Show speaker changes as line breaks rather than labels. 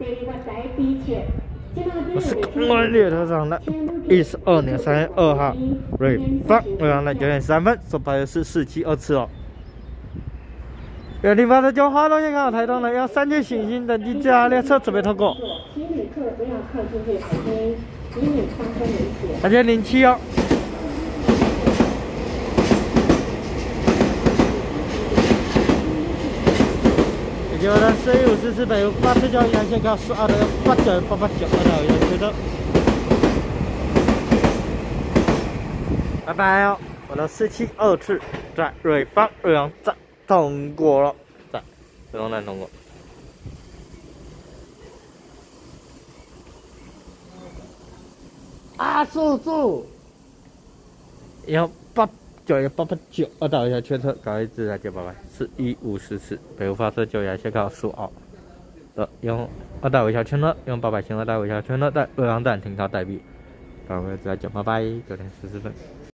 我是公安列车上的12年3月2号，瑞芳欧阳的9点3分，所报的是472次哦。0发的9号东线刚好台东的要3节行星等级加列车准备通过。请旅客不要靠近月台边，以免发生危险。大家07哦。 有的1154北发车交沿线高12的898892到1车。拜拜哦，我的472次在瑞芳瑞阳站通过了，在瑞阳站通过。啊，速18918892到1圈车，高一自来9884150次，北部发车就沿线高12的用2到1圈车，用800行2到1圈车在瑞阳站停靠待避，高一自来9889点44分。